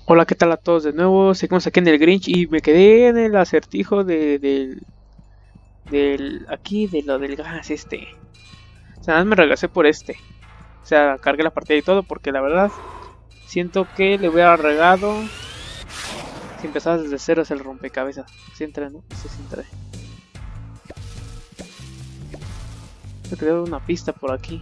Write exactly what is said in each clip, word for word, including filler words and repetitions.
Hola, ¿qué tal a todos de nuevo? Seguimos aquí en el Grinch y me quedé en el acertijo de, del, del... Aquí, de lo del gas este. O sea, nada más me regresé por este. O sea, cargué la partida y todo porque la verdad siento que le hubiera regado si empezaba desde cero es el rompecabezas. Sí entré, ¿no? Sí, sí entré. Me quedé una pista por aquí.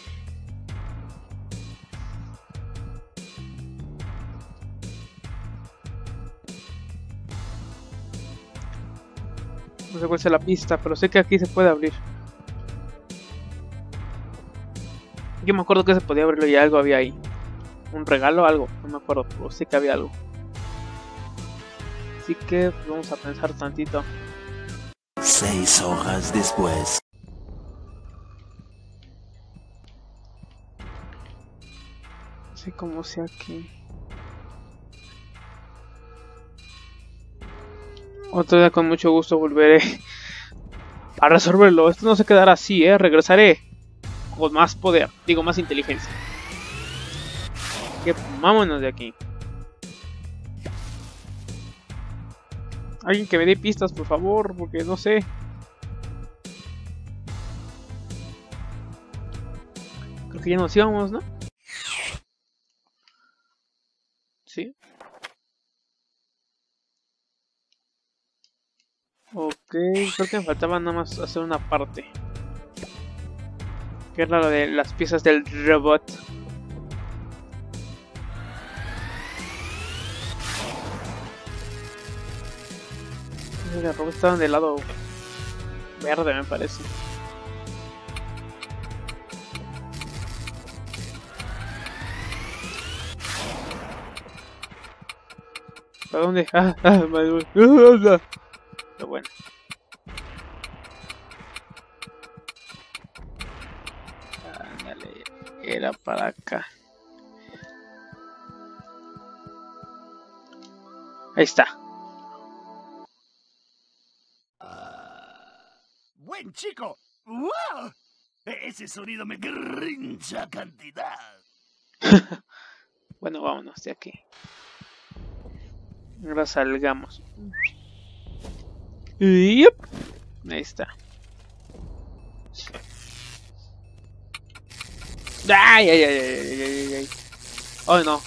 No sé cuál es la pista, pero sé que aquí se puede abrir. Yo me acuerdo que se podía abrirlo y algo había ahí. Un regalo o algo, no me acuerdo, pero sé que había algo. Así que pues, vamos a pensar tantito. Seis hojas después. No sé cómo sea aquí. Otro día con mucho gusto volveré a resolverlo. Esto no se quedará así, eh. Regresaré con más poder. Digo, más inteligencia. Que vámonos de aquí. Alguien que me dé pistas, por favor, porque no sé. Creo que ya nos íbamos, ¿no? Sí. Ok, creo que me faltaba nada más hacer una parte. Que era la de las piezas del robot. El robot estaba del lado verde, me parece. ¿Para dónde? Ah, ah, madre. Pero bueno. Ándale, era para acá. Ahí está. Uh, ¡Buen chico! ¡Wow! Ese sonido me grincha cantidad. Bueno, vámonos de aquí. Ahora salgamos. Yep. Ahí está. ¡Ay, ay, ay, ay, ay, ay! ¡Oh, no!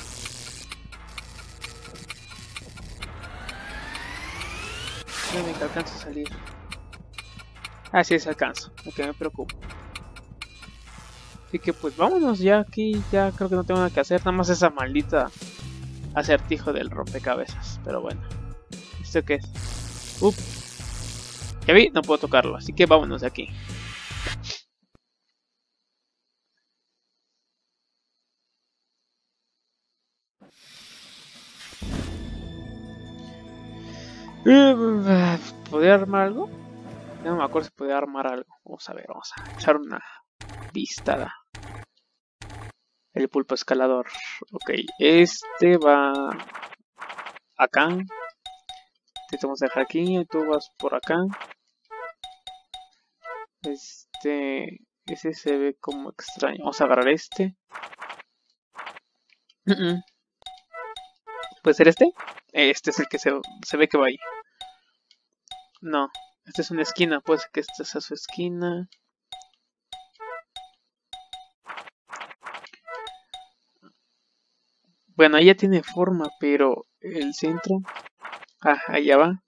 No me alcanzo a salir. Ah, sí, se alcanzo. No que me preocupo. Así que pues vámonos ya aquí. Ya creo que no tengo nada que hacer. Nada más esa maldita acertijo del rompecabezas. Pero bueno. ¿Esto qué es? Up. Ya vi, no puedo tocarlo. Así que vámonos de aquí. ¿Podría armar algo? No me acuerdo si podía armar algo. Vamos a ver, vamos a echar una vistada. El pulpo escalador. Ok, este va acá. Te vamos a dejar aquí y tú vas por acá. Este... Ese se ve como extraño. Vamos a agarrar este. Uh -uh. ¿Puede ser este? Este es el que se, se ve que va ahí. No, esta es una esquina. Puede ser que esta sea su esquina. Bueno, ahí ya tiene forma, pero el centro... Ah, allá va.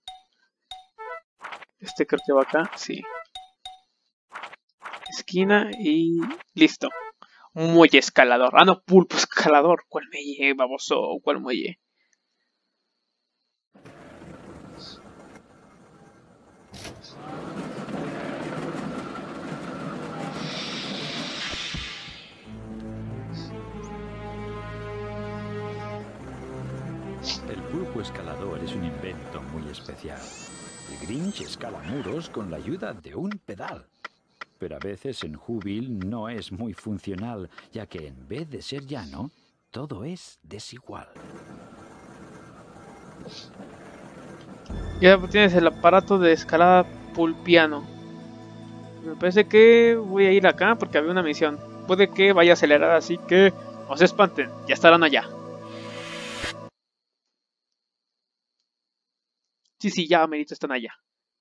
Este creo que va acá, sí. Esquina y... listo. Muelle escalador. Ah, no, pulpo escalador. ¿Cuál muelle, baboso? ¿Cuál muelle? El pulpo escalador es un invento muy especial. El Grinch escala muros con la ayuda de un pedal. Pero a veces en Whoville no es muy funcional, ya que en vez de ser llano, todo es desigual. Ya tienes el aparato de escalada pulpiano. Me parece que voy a ir acá porque había una misión. Puede que vaya acelerada, así que no se espanten, ya estarán allá. Sí, sí, ya, merito, están allá.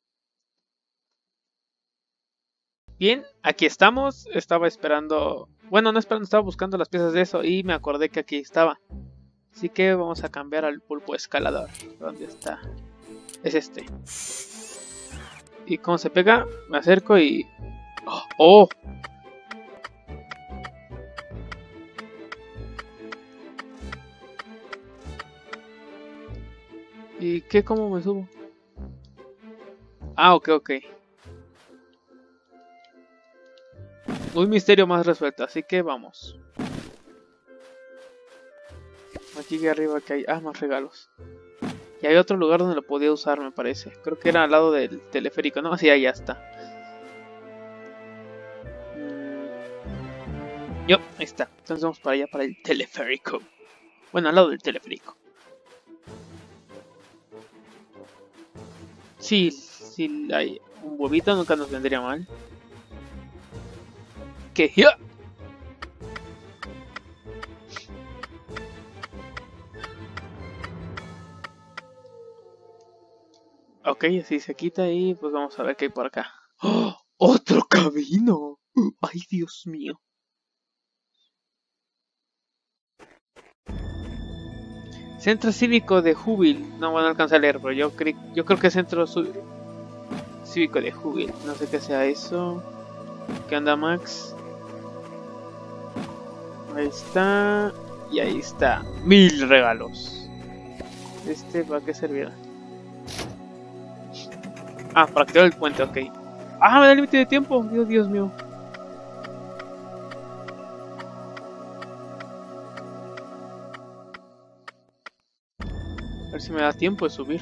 Bien, aquí estamos. Estaba esperando... Bueno, no esperando, estaba buscando las piezas de eso y me acordé que aquí estaba. Así que vamos a cambiar al pulpo escalador. ¿Dónde está? Es este. ¿Y cómo se pega? Me acerco y... ¡Oh! ¿Y qué? ¿Cómo me subo? Ah, ok, ok. Un misterio más resuelto, así que vamos. Aquí arriba que hay... Ah, más regalos. Y hay otro lugar donde lo podía usar, me parece. Creo que era al lado del teleférico, ¿no? Sí, ahí ya está. Mm. Yo, ahí está. Entonces vamos para allá, para el teleférico. Bueno, al lado del teleférico. Sí, sí, hay un huevito, nunca nos vendría mal. ¿Qué? ¡Ya! Ok, así se quita y pues vamos a ver qué hay por acá. ¡Oh! ¡Otro camino! ¡Ay, Dios mío! Centro Cívico de Júbil. No, bueno, no alcanza a leer, pero yo, cre yo creo que es Centro Cívico de Júbil. No sé qué sea eso. ¿Qué anda, Max? Ahí está. Y ahí está. Mil regalos. Este, ¿para qué servirá? Ah, para activar el puente, ok. Ah, me da límite de tiempo. Dios, Dios mío. A ver si me da tiempo de subir.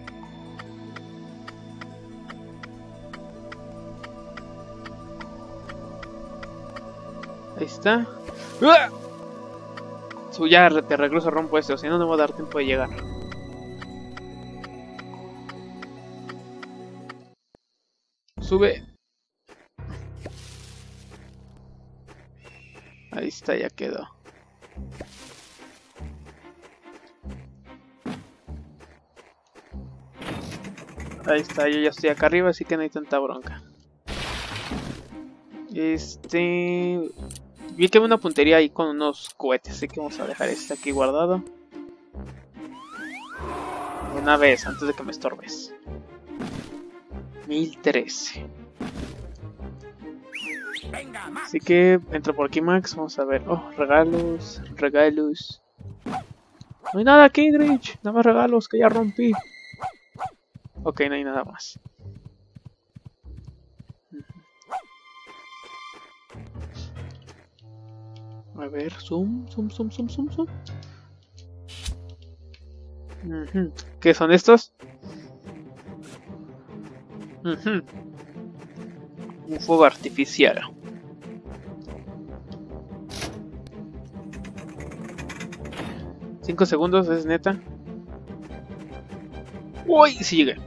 Ahí está. ¡Uah! So, ya te regreso, rompo esto, si no, no me va a dar tiempo de llegar. Sube. Ahí está, ya quedó. Ahí está, yo ya estoy acá arriba, así que no hay tanta bronca. Este... Vi que había una puntería ahí con unos cohetes, así que vamos a dejar este aquí guardado. Una vez, antes de que me estorbes. mil trece. Así que entro por aquí, Max. Vamos a ver. Oh, regalos, regalos. No hay nada aquí, Grinch. Nada más regalos que ya rompí. Ok, no hay nada más. A ver, zoom, zoom, zoom, zoom, zoom, zoom. Uh-huh. ¿Qué son estos? Uh-huh. Un fuego artificial. Cinco segundos, es neta. Uy, sigue.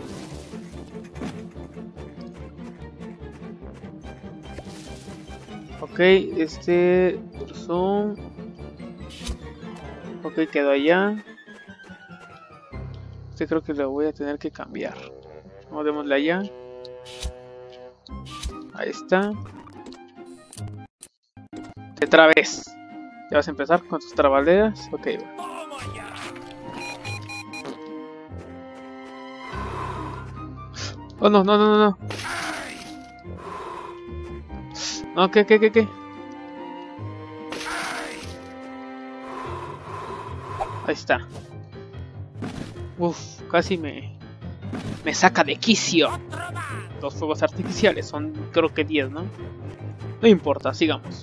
Ok, este son... Ok, quedó allá. Este creo que lo voy a tener que cambiar. Vamos, démosle allá. Ahí está. Otra vez. Ya vas a empezar con tus trabaleras. Ok, va. Oh, no, no, no, no, no. No, ¿qué, qué, qué, qué? Ahí está. Uf, casi me... Me saca de quicio. Los fuegos artificiales son, creo que diez, ¿no? No importa, sigamos.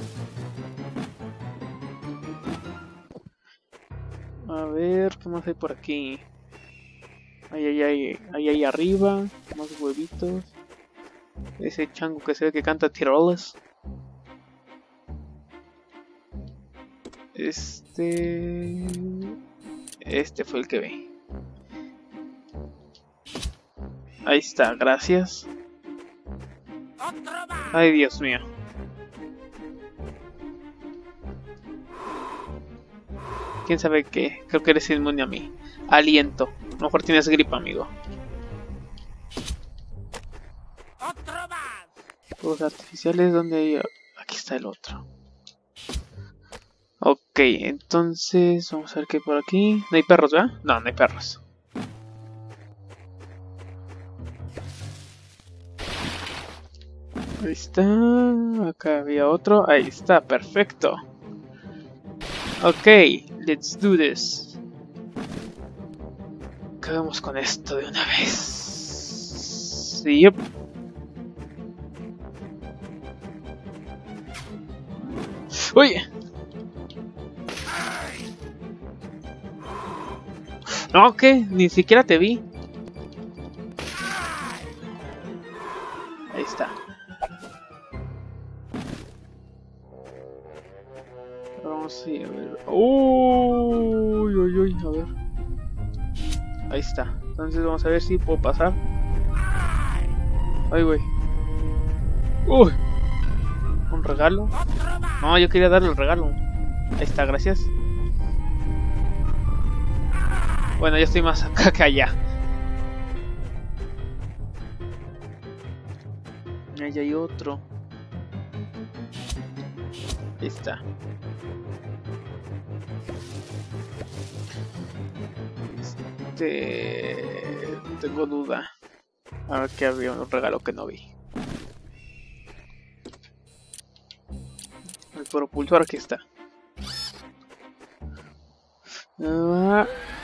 A ver, ¿qué más hay por aquí? Ahí, ahí, ahí, ahí, ahí arriba. Más huevitos. Ese chango que se ve que canta tiroles. Este... Este fue el que ve. Ahí está, gracias. Ay, Dios mío. ¿Quién sabe qué? Creo que eres inmune a mí. Aliento. lo mejor tienes gripa, amigo. Fuegos artificiales, ¿dónde hay? Aquí está el otro. Ok, entonces vamos a ver qué hay por aquí. ¿No hay perros, verdad? No, no hay perros. Ahí está. Acá había otro. Ahí está, perfecto. Ok, let's do this. Acabamos con esto de una vez. Yep. ¡Uy! No, ¿qué? Ni siquiera te vi. Ahí está. Vamos a ver. Uy, uy, uy, a ver. Ahí está. Entonces vamos a ver si puedo pasar. Ay, güey. Uy. Un regalo. No, yo quería darle el regalo. Ahí está, gracias. Bueno, yo estoy más acá que allá. Ahí hay otro. Ahí está. Este... Tengo duda. A ver que había un regalo que no vi. El propulsor aquí está. Uh...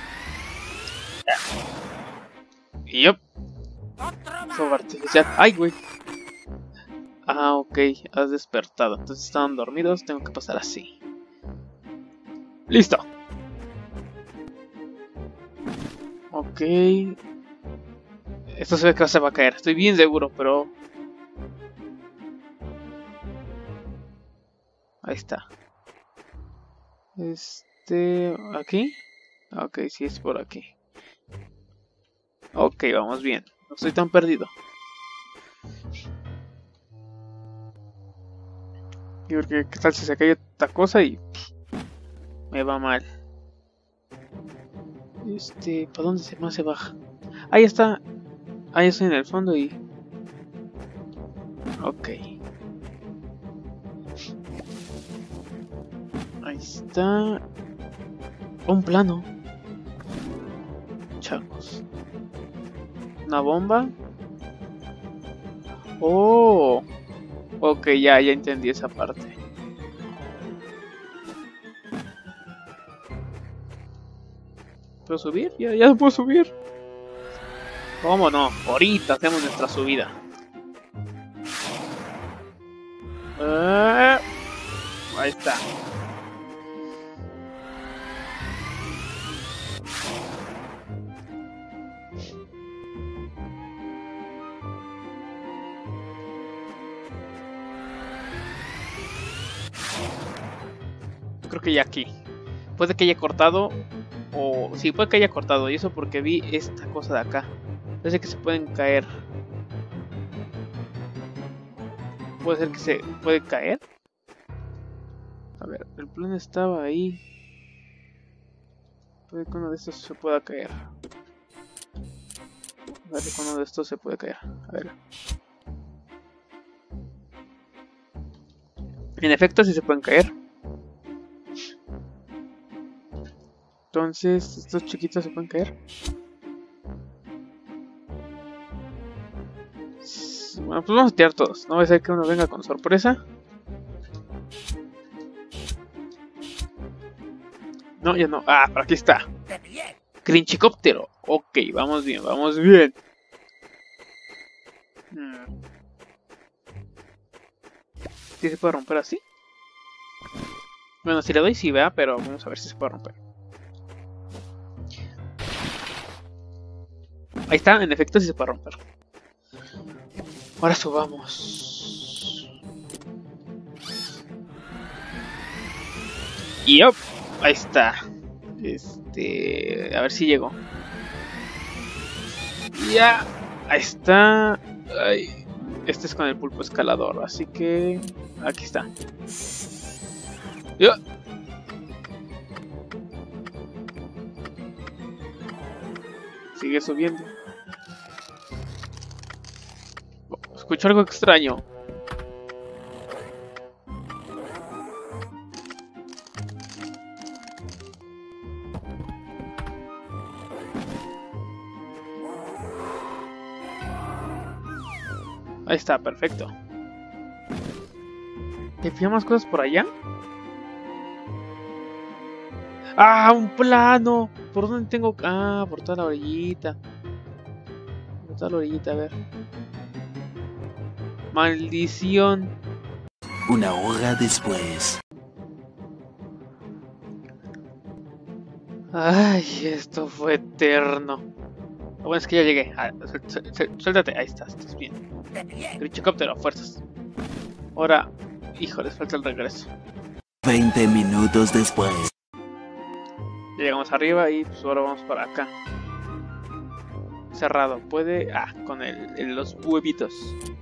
Yup. Fuego artificial. ¡Ay, güey! Ah, ok. Has despertado. Entonces estaban dormidos. Tengo que pasar así. ¡Listo! Ok. Esto se ve que se va a caer. Estoy bien seguro, pero... Ahí está. Este... ¿Aquí? Ok, sí es por aquí. Ok, vamos bien. No estoy tan perdido. Y porque qué tal si se cae esta cosa y... me va mal. Este... ¿Para dónde se más se baja? Ahí está. Ahí estoy en el fondo y... Ok. Ahí está. Un plano. Changos. Una bomba. Oh. Ok, ya, ya entendí esa parte. ¿Puedo subir? Ya, ya puedo subir. ¿Cómo no? Ahorita hacemos nuestra subida. Uh, ahí está. Creo que ya aquí. Puede que haya cortado. O sí, puede que haya cortado. Y eso porque vi esta cosa de acá. Parece que se pueden caer. Puede ser que se puede caer. A ver, el plan estaba ahí. Puede que uno de estos se pueda caer. A ver que uno de estos se puede caer. A ver. En efecto, sí se pueden caer. Entonces, estos chiquitos se pueden caer. Bueno, pues vamos a tirar todos. No va a ser que uno venga con sorpresa. No, ya no. Ah, por aquí está. Grinchicóptero. Ok, vamos bien, vamos bien. Hmm. ¿Sí se puede romper así? Bueno, si le doy sí, vea, pero vamos a ver si se puede romper. Ahí está, en efecto sí se puede romper. Ahora subamos. Y yup, ahí está. Este, a ver si llego. Ya, ahí está. Ay, este es con el pulpo escalador, así que aquí está. Ya. sigue subiendo. Oh, escucho algo extraño. Ahí está, perfecto. ¿Te fías más cosas por allá? ¡Ah! ¡Un plano! ¿Por dónde tengo? Ah, por toda la orillita. Por toda la orillita, a ver. ¡Maldición! Una hora después. Ay, esto fue eterno. Lo bueno es que ya llegué. Ah, suéltate, ahí estás, estás bien. Grinchocóptero, fuerzas. Ahora, hijo, les falta el regreso. veinte minutos después. Ya llegamos arriba y pues ahora vamos para acá. Cerrado, puede... Ah, con el, el, los huevitos.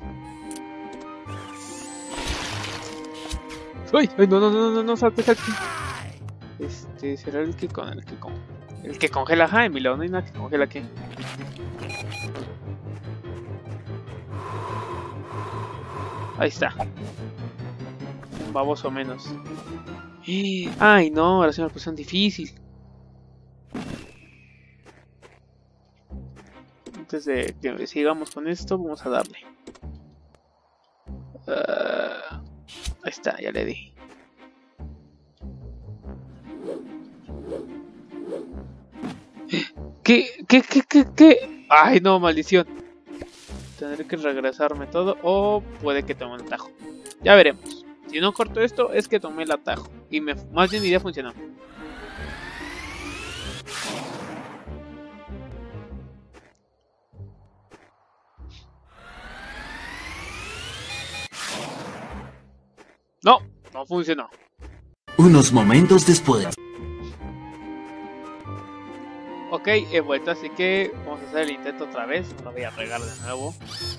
¡Uy! ¡Ay, no, no, no, no, no, salte, salte! Este, será el que con el que con... El que congela, ajá, Emilio, no hay nada que congela aquí. Ahí está. Un baboso menos. Ay, no, ahora sí me pusieron difícil. Antes de que sigamos con esto, vamos a darle. Uh, ahí está, ya le di. ¿Qué? ¿Qué? ¿Qué? ¿Qué? ¿Qué? Ay, no, maldición. Tendré que regresarme todo o puede que tome un atajo. Ya veremos. Si no corto esto, es que tomé el atajo. Y me, más bien mi idea funcionó. No, no funcionó. Unos momentos después. Ok, he vuelto, así que vamos a hacer el intento otra vez. Lo voy a regar de nuevo.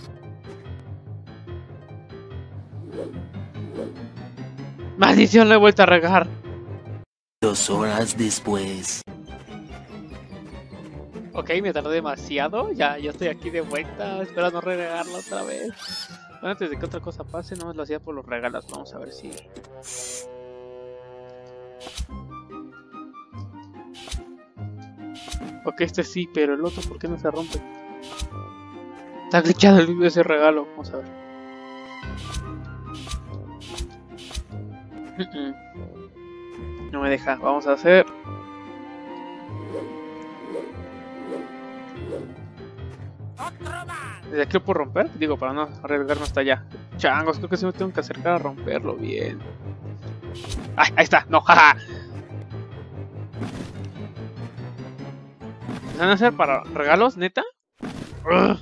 ¡Maldición! Lo he vuelto a regar. Dos horas después. Ok, me tardé demasiado. Ya, yo estoy aquí de vuelta. Espero no regarlo otra vez. Bueno, antes de que otra cosa pase, no me lo hacía por los regalos. Vamos a ver si... Ok, este sí, pero el otro, ¿por qué no se rompe? Está glitchado el video de ese regalo. Vamos a ver. No me deja. Vamos a hacer... ¿Desde aquí lo puedo romper? Digo, para no arriesgarme hasta allá. Changos, creo que sí me tengo que acercar a romperlo bien. ¡Ay! Ahí está. No, jaja. ¿Me van a hacer para regalos, neta? ¡Ugh!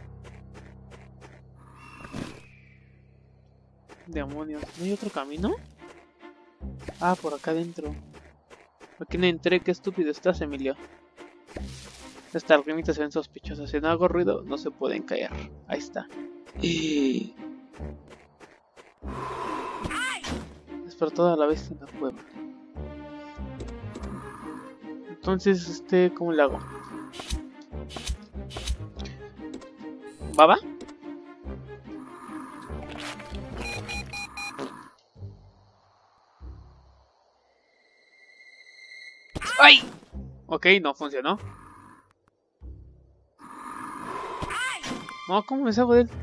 Demonios. ¿No hay otro camino? Ah, por acá adentro. Aquí no entré. Qué estúpido estás, Emilio. Estas rimitas se ven sospechosas. Si no hago ruido, no se pueden caer. Ahí está. Y... Espero toda la vez en la cueva. Entonces, este, ¿cómo le hago? ¿Baba? ¡Ay! Ok, no funcionó. No, ¿cómo me salgo de él?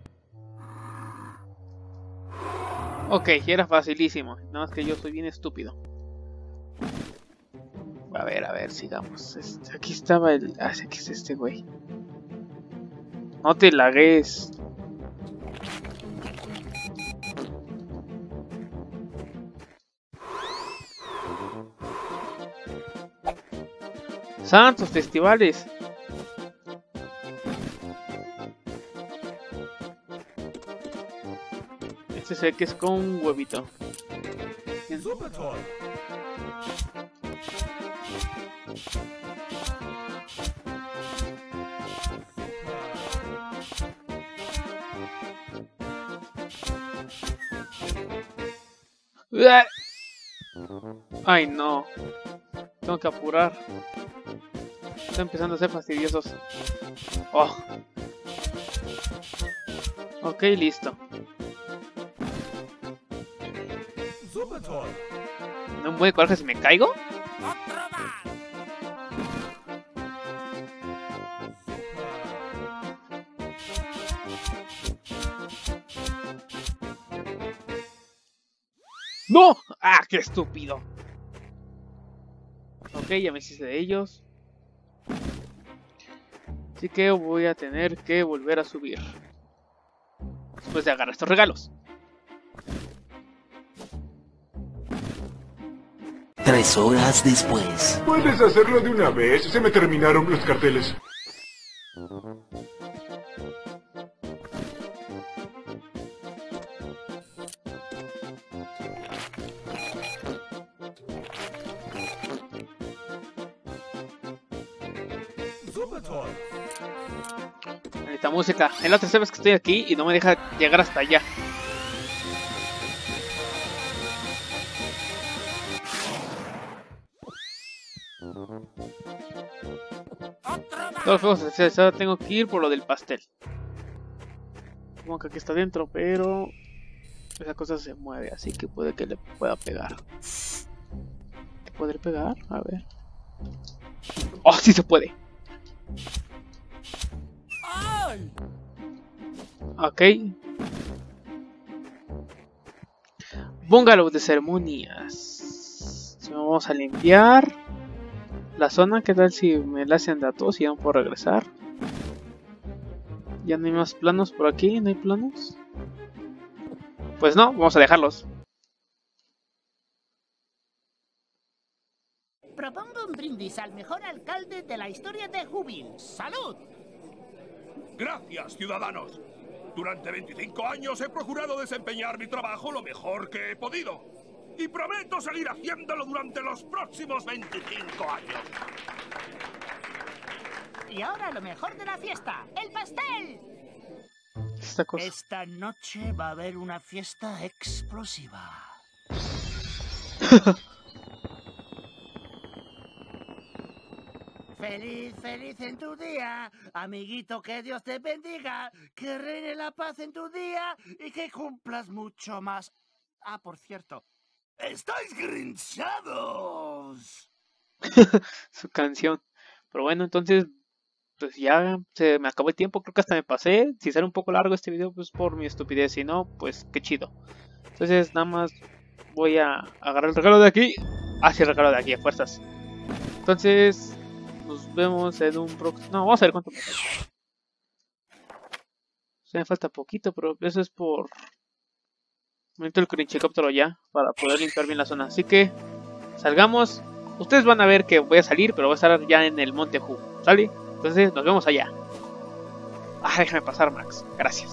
Ok, era facilísimo. Nada más que yo soy bien estúpido. A ver, a ver, sigamos. Este, aquí estaba el... Ah, aquí es este güey. No te lagues. ¡Santos festivales! Este se ve que es con un huevito. Ay, no. Tengo que apurar. Están empezando a ser fastidiosos. Oh. Ok, listo. ¿No me puede coraje si me caigo? ¡No! ¡Ah, qué estúpido! Ok, ya me hice de ellos. Así que voy a tener que volver a subir. Después de agarrar estos regalos. Tres horas después. Puedes hacerlo de una vez, se me terminaron los carteles. Esta música. Es la tercera vez que estoy aquí y no me deja llegar hasta allá. Todos los juegos ahora tengo que ir por lo del pastel. Como que aquí está dentro, pero esa cosa se mueve, así que puede que le pueda pegar. ¿Podré pegar? A ver. ¡Oh, sí se puede! Ok. Bungalow de ceremonias. Vamos a limpiar la zona. ¿Qué tal si me la hacen datos y ya no puedo regresar? Ya no hay más planos por aquí. ¿No hay planos? Pues no, vamos a dejarlos. Propongo un brindis al mejor alcalde de la historia de Jubil. ¡Salud! Gracias, ciudadanos. Durante veinticinco años he procurado desempeñar mi trabajo lo mejor que he podido. Y prometo seguir haciéndolo durante los próximos veinticinco años. Y ahora lo mejor de la fiesta, el pastel. Esta cosa. Esta noche va a haber una fiesta explosiva. Feliz, feliz en tu día, amiguito, que Dios te bendiga, que reine la paz en tu día y que cumplas mucho más. Ah, por cierto, ¡estáis grinchados! Su canción. Pero bueno, entonces, pues ya se me acabó el tiempo, creo que hasta me pasé. Si sale un poco largo este video, pues por mi estupidez, si no, pues qué chido. Entonces nada más voy a agarrar el regalo de aquí. Ah, sí, el regalo de aquí, a fuerzas. Entonces... nos vemos en un próximo... No, vamos a ver cuánto me falta. Se me falta poquito, pero eso es por... Momento el crinchecóptero ya, para poder limpiar bien la zona. Así que, salgamos. Ustedes van a ver que voy a salir, pero voy a estar ya en el Monte Hu, ¿sale? Entonces, nos vemos allá. Ah, déjame pasar, Max. Gracias.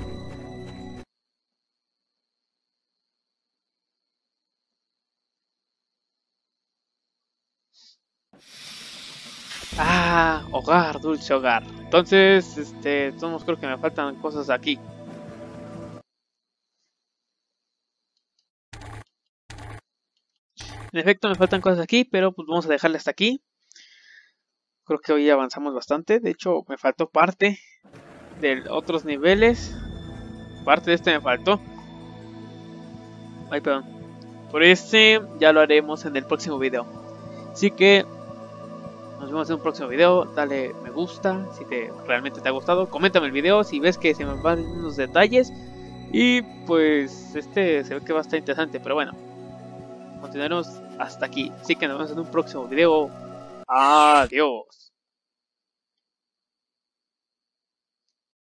Ah, hogar, dulce hogar. Entonces, este, todos creo que me faltan cosas aquí. En efecto, me faltan cosas aquí, pero pues vamos a dejarle hasta aquí. Creo que hoy avanzamos bastante. De hecho, me faltó parte de otros niveles. Parte de este me faltó. Ay, perdón. Por este ya lo haremos en el próximo video. Así que... nos vemos en un próximo video, dale me gusta si te, realmente te ha gustado, coméntame el video si ves que se me van unos detalles y pues este se ve que va a estar interesante, pero bueno, continuaremos hasta aquí, así que nos vemos en un próximo video, adiós.